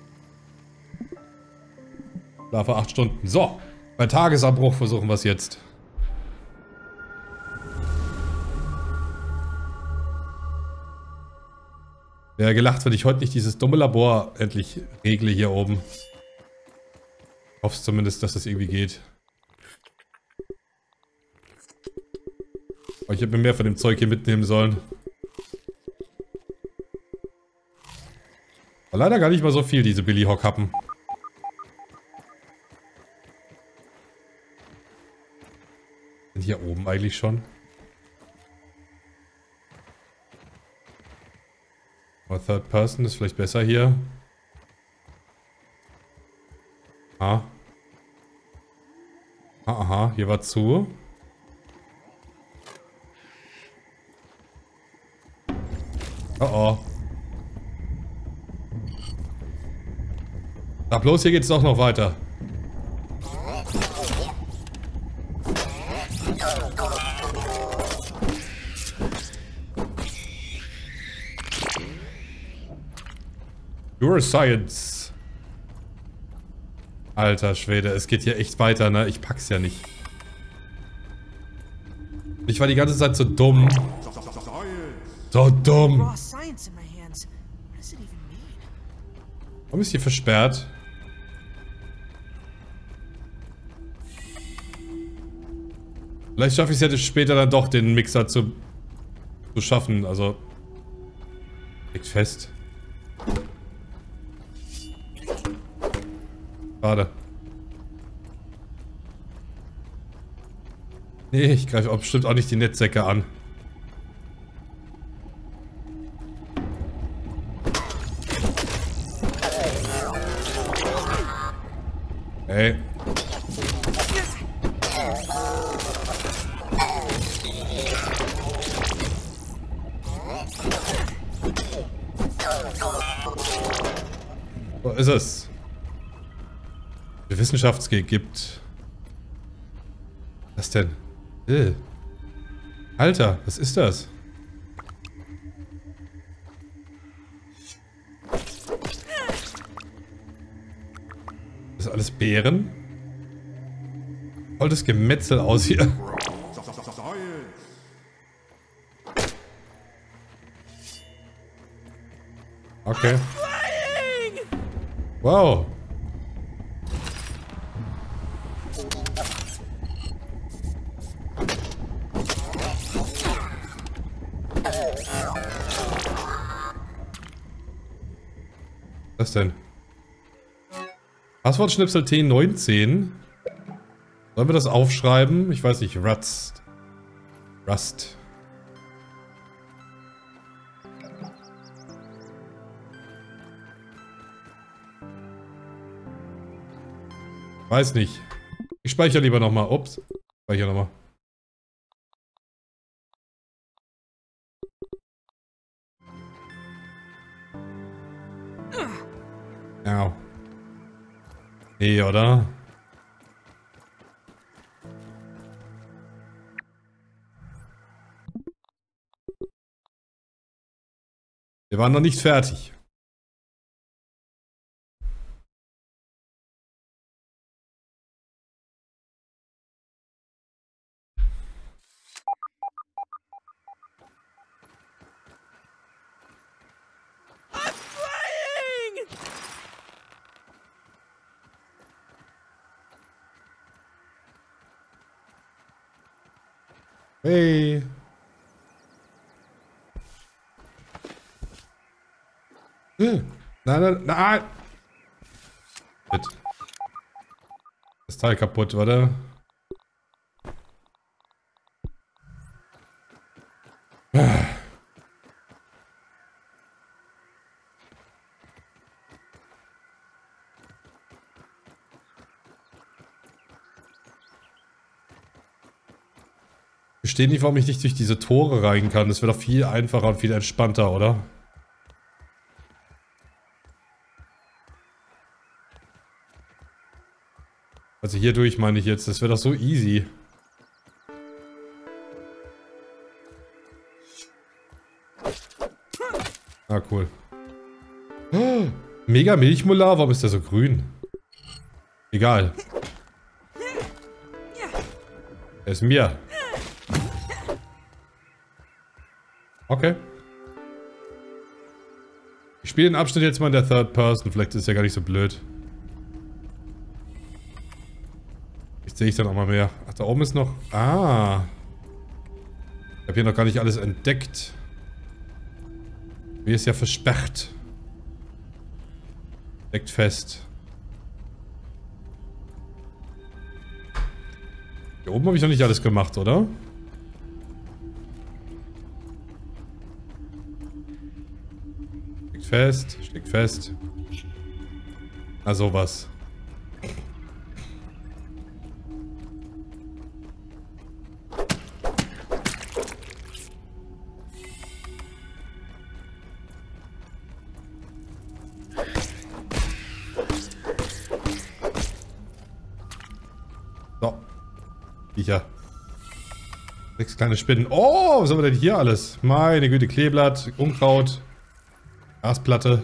Schlafe acht Stunden. So. Bei Tagesabbruch versuchen wir es jetzt. Wäre gelacht, wenn ich heute nicht dieses dumme Labor endlich regle hier oben. Ich hoffe zumindest, dass das irgendwie geht. Aber ich hätte mir mehr von dem Zeug hier mitnehmen sollen. War leider gar nicht mal so viel, diese Billy Hawk-Happen. Sind hier oben eigentlich schon? Aber Third Person ist vielleicht besser hier. Ah. Ah, aha, hier war zu. Oh oh. Na bloß, hier geht's doch noch weiter. Pure Science. Alter Schwede, es geht hier echt weiter, ne? Ich pack's ja nicht. Ich war die ganze Zeit so dumm. So dumm. Warum ist hier versperrt? Vielleicht schaffe ich es ja später dann doch, den Mixer zu, zu schaffen. Also, liegt fest. Schade. Nee, ich greife auch bestimmt auch nicht die Netzsäcke an. Hey. Wo ist es? Die Wissenschaftsgeg gibt. Was denn? Äh. Alter, was ist das? Das ist alles Beeren? Voll das Gemetzel aus hier. Okay. Wow. Was denn? Passwortschnipsel T neunzehn. Sollen wir das aufschreiben? Ich weiß nicht. Rust. Rust. Weiß nicht. Ich speichere lieber nochmal. Ups. Speichere nochmal. Au. Nee, oder? Wir waren noch nicht fertig. Hey. Hm. Nein, nein, nein. Shit. Das Teil kaputt, oder? Ich verstehe nicht, warum ich nicht durch diese Tore rein kann. Das wäre doch viel einfacher und viel entspannter, oder? Also hier durch meine ich jetzt. Das wäre doch so easy. Ah, cool. Oh, mega Milchmolar. Warum ist der so grün? Egal. Er ist mir. Ich spiele den Abschnitt jetzt mal in der Third Person. Vielleicht ist es ja gar nicht so blöd. Jetzt sehe ich dann auch mal mehr. Ach, da oben ist noch... Ah. Ich habe hier noch gar nicht alles entdeckt. Hier ist ja versperrt. Steckt fest. Hier oben habe ich noch nicht alles gemacht, oder? Steckt fest, steckt fest. Na sowas. So. Viecher. Sechs kleine Spinnen. Oh, was haben wir denn hier alles? Meine Güte, Kleeblatt, Unkraut, Gasplatte.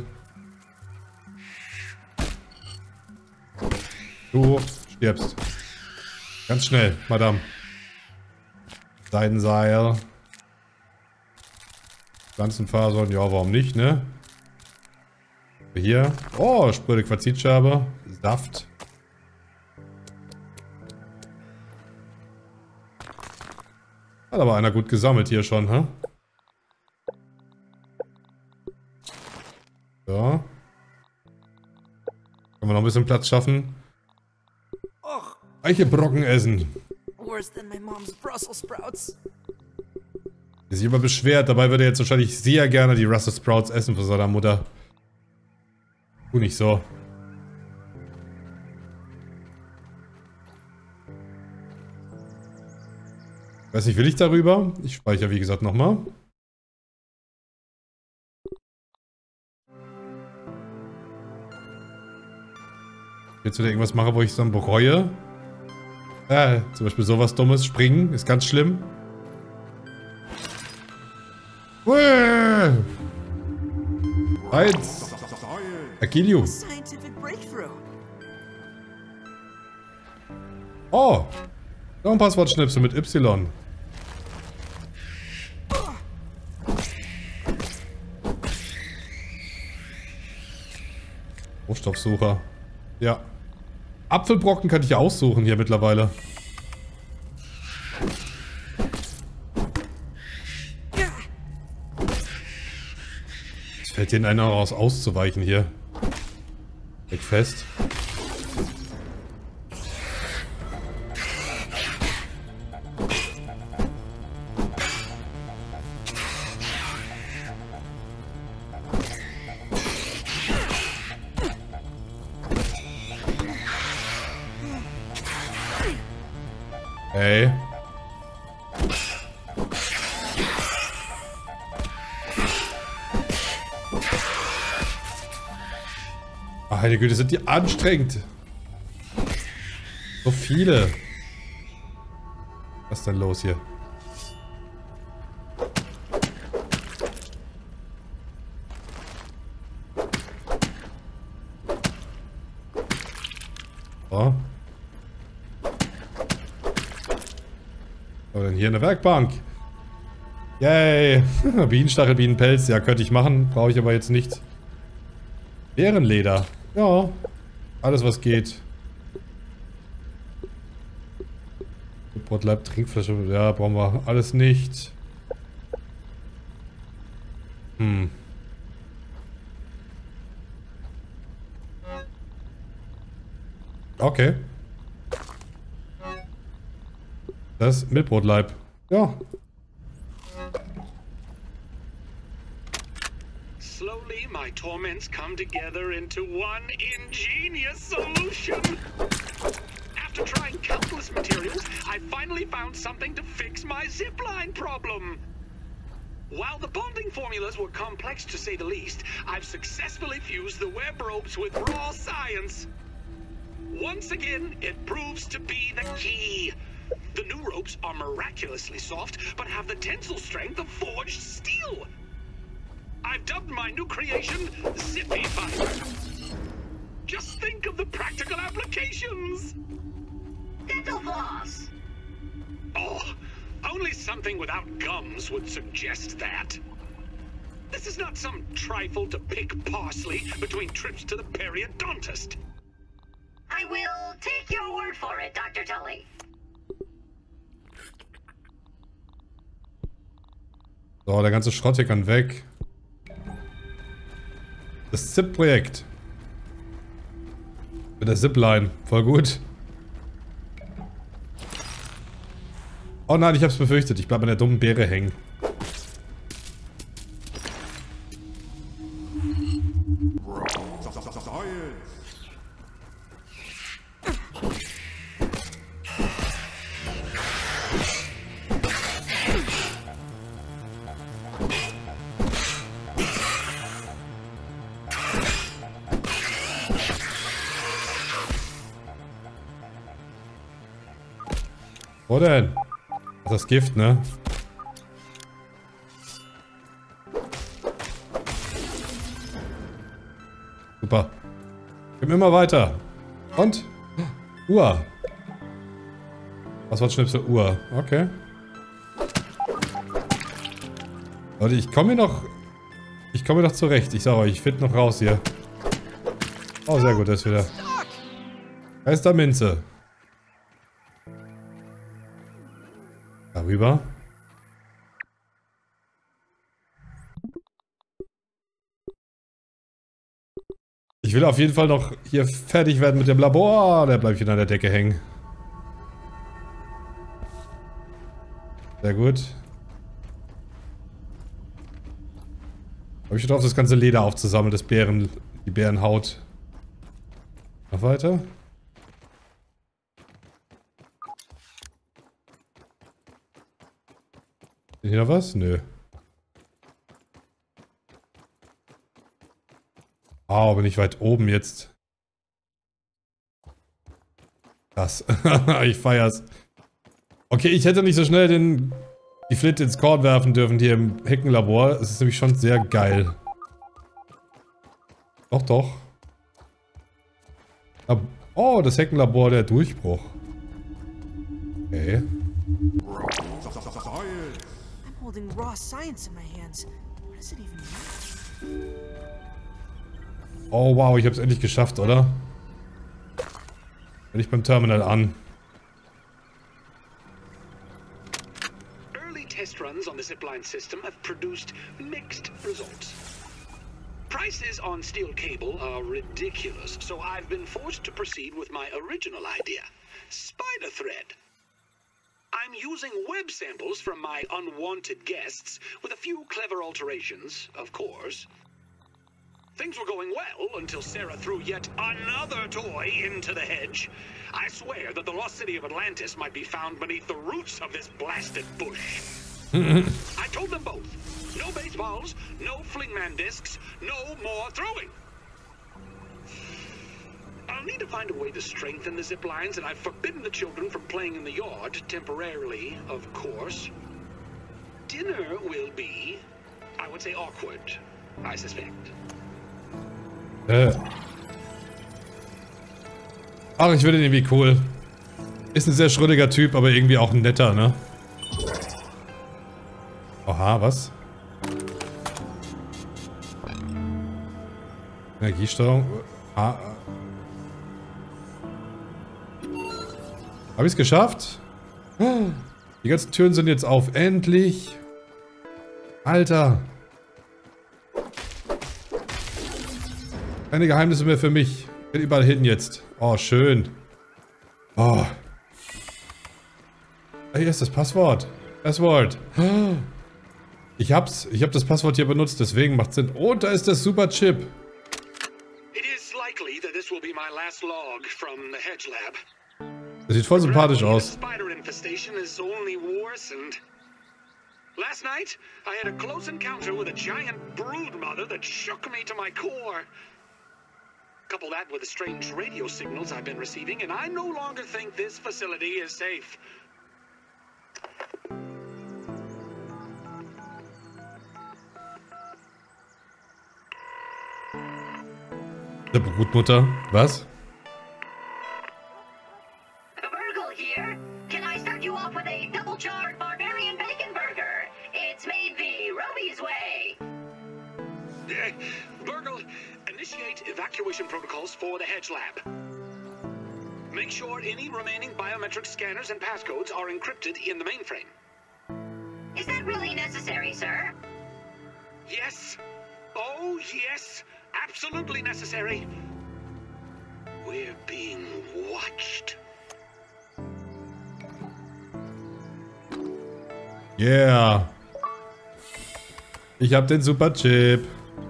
Du stirbst. Ganz schnell, Madame. Seidenseil. Pflanzenfasern, ja, warum nicht, ne? Hier. Oh, spröde Quarzitscherbe. Saft. Hat aber einer gut gesammelt hier schon, hä? So. Können wir noch ein bisschen Platz schaffen? Eichelbrocken essen. Worse than my mom's Brussels sprouts. Ist sich immer beschwert, dabei würde er jetzt wahrscheinlich sehr gerne die Brussels Sprouts essen von seiner Mutter. Tu nicht so. Weiß nicht, will ich darüber? Ich speichere, wie gesagt, nochmal. Jetzt wieder irgendwas mache, wo ich es dann bereue. Äh, zum Beispiel sowas Dummes. Springen ist ganz schlimm. Uäh. Eins. Akilio. Oh. Noch ein Passwortschnipsel mit Y. Rohstoffsucher. Ja. Apfelbrocken kann ich ja aussuchen hier mittlerweile. Es fällt denen einer aus auszuweichen hier. Weg fest. Hey. Ach, meine Güte, sind die anstrengend. So viele. Was ist denn los hier? So. So, dann hier eine Werkbank. Yay. Bienenstachel, Bienenpelz. Ja, könnte ich machen. Brauche ich aber jetzt nicht. Bärenleder. Ja. Alles, was geht. Brotleib, Trinkflasche. Ja, brauchen wir alles nicht. Hm. Okay. Das mit Brotleib. Ja. Slowly, my torments come together into one ingenious solution. After trying countless materials, I finally found something to fix my zipline problem. While the bonding formulas were complex to say the least, I've successfully fused the web ropes with raw science. Once again, it proves to be the key. The new ropes are miraculously soft, but have the tensile strength of forged steel. I've dubbed my new creation Zippy Fiber. Just think of the practical applications. Dental floss. Oh, only something without gums would suggest that. This is not some trifle to pick parsley between trips to the periodontist. I will take your word for it, Doctor Tully. So, der ganze Schrott hier kann weg. Das Zip-Projekt. Mit der Zipline. Voll gut. Oh nein, ich hab's befürchtet. Ich bleib an der dummen Beere hängen. Wo denn? Das ist Gift, ne? Super. Gehen wir immer weiter. Und? Uhr. Was war Schnipsel? Uhr. Okay. Leute, ich komme hier noch... Ich komme hier noch zurecht. Ich sag euch, ich finde noch raus hier. Oh, sehr gut, das ist wieder... Geisterminze. Darüber. Ich will auf jeden Fall noch hier fertig werden mit dem Labor. Der bleibt wieder an der Decke hängen. Sehr gut. Habe ich schon drauf, das ganze Leder aufzusammeln, das Bären, die Bärenhaut. Noch weiter. Hier noch was? Nö. Oh, bin ich weit oben jetzt. Krass. Ich feier's. Okay, ich hätte nicht so schnell den, die Flinte ins Korn werfen dürfen hier im Heckenlabor. Es ist nämlich schon sehr geil. Doch, doch. Oh, das Heckenlabor, der Durchbruch. Okay. Holding raw science in my hands. What does it even mean? Oh wow, ich hab's endlich geschafft, oder? Bin ich beim Terminal an. Early test runs on the zipline system have produced mixed results. Prices on steel cable are ridiculous, so I've been forced to proceed with my original idea, spider thread. I'm using web samples from my unwanted guests with a few clever alterations, of course. Things were going well until Sarah threw yet another toy into the hedge. I swear that the lost city of Atlantis might be found beneath the roots of this blasted bush. I told them both, no baseballs, no flingman discs, no more throwing. I'll need to find a way to strengthen the zip lines, and I've forbidden the children from playing in the yard, temporarily, of course. Dinner will be, I would say, awkward, I suspect. Äh. Ach, ich finde ihn irgendwie cool. Ist ein sehr schrulliger Typ, aber irgendwie auch ein netter, ne? Oha, was? Energiesteuerung. Ah. Habe ich es geschafft? Die ganzen Türen sind jetzt auf. Endlich! Alter! Keine Geheimnisse mehr für mich. Bin überall hin jetzt. Oh, schön. Oh. Hier ist das Passwort. Passwort. Ich hab's. Ich hab das Passwort hier benutzt, deswegen macht Sinn. Oh, da ist das Superchip. It is likely that this will be my last log from the hedge lab. Das sieht voll sympathisch aus. Spider infestation is only worsened. Last night, I had a close encounter with a giant brood mother that shook me to my core. Couple that with the strange radio signals I've been receiving, and I no longer think this facility is safe. Der Brutmutter. Was? Virgil here. Can I start you off with a double-charred barbarian bacon burger? It's made the Roby's way. Burgle, initiate evacuation protocols for the Hedge Lab. Make sure any remaining biometric scanners and passcodes are encrypted in the mainframe. Is that really necessary, sir? Yes. Oh, yes. Absolutely necessary. We're being watched. Yeah. Ich hab den Superchip.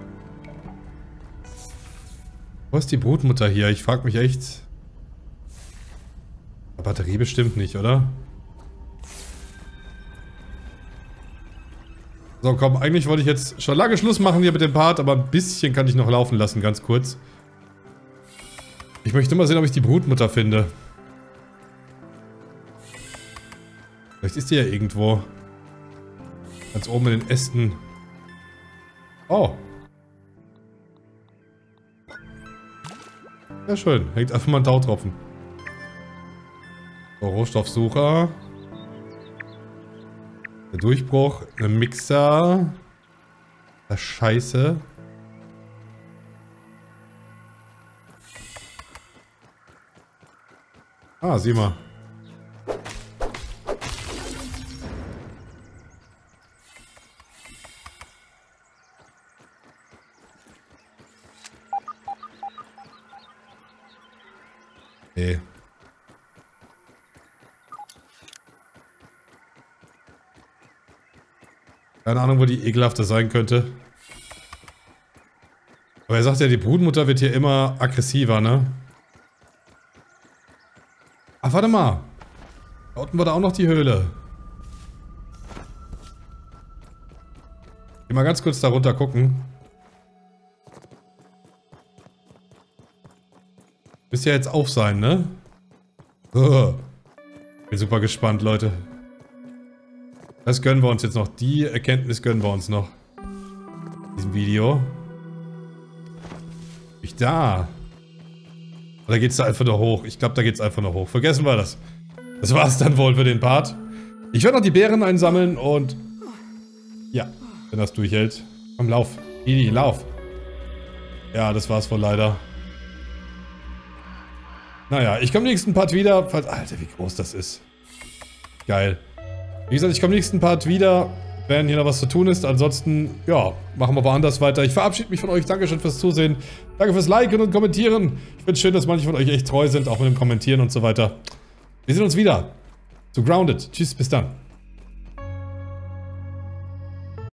Wo ist die Brutmutter hier? Ich frag mich echt. Die Batterie bestimmt nicht, oder? So, komm, eigentlich wollte ich jetzt schon lange Schluss machen hier mit dem Part, aber ein bisschen kann ich noch laufen lassen, ganz kurz. Ich möchte mal sehen, ob ich die Brutmutter finde. Vielleicht ist die ja irgendwo. Ganz oben in den Ästen. Oh. Ja, schön. Hängt einfach mal ein Tautropfen. So, Rohstoffsucher. Der Durchbruch. Ein Mixer. Das ist scheiße. Ah, sieh mal. Nee. Keine Ahnung, wo die ekelhafte sein könnte. Aber er sagt ja, die Brutmutter wird hier immer aggressiver, ne? Ach, warte mal. Da unten war da auch noch die Höhle. Ich will mal ganz kurz da runter gucken. Müsste ja jetzt auf sein, ne? Oh. Bin super gespannt, Leute. Das gönnen wir uns jetzt noch. Die Erkenntnis gönnen wir uns noch. In diesem Video. Ich da. Oder geht's da einfach nur hoch? Ich glaube, da geht's einfach nur hoch. Vergessen wir das. Das war's dann wohl für den Part. Ich werde noch die Beeren einsammeln und... Ja, wenn das durchhält. Komm, lauf. Idi, lauf. Ja, das war's wohl leider. Naja, ich komme im nächsten Part wieder. Falls, Alter, wie groß das ist. Geil. Wie gesagt, ich komme im nächsten Part wieder, wenn hier noch was zu tun ist. Ansonsten, ja, machen wir woanders weiter. Ich verabschiede mich von euch. Dankeschön fürs Zusehen. Danke fürs Liken und Kommentieren. Ich finde es schön, dass manche von euch echt treu sind, auch mit dem Kommentieren und so weiter. Wir sehen uns wieder zu Grounded. Tschüss, bis dann.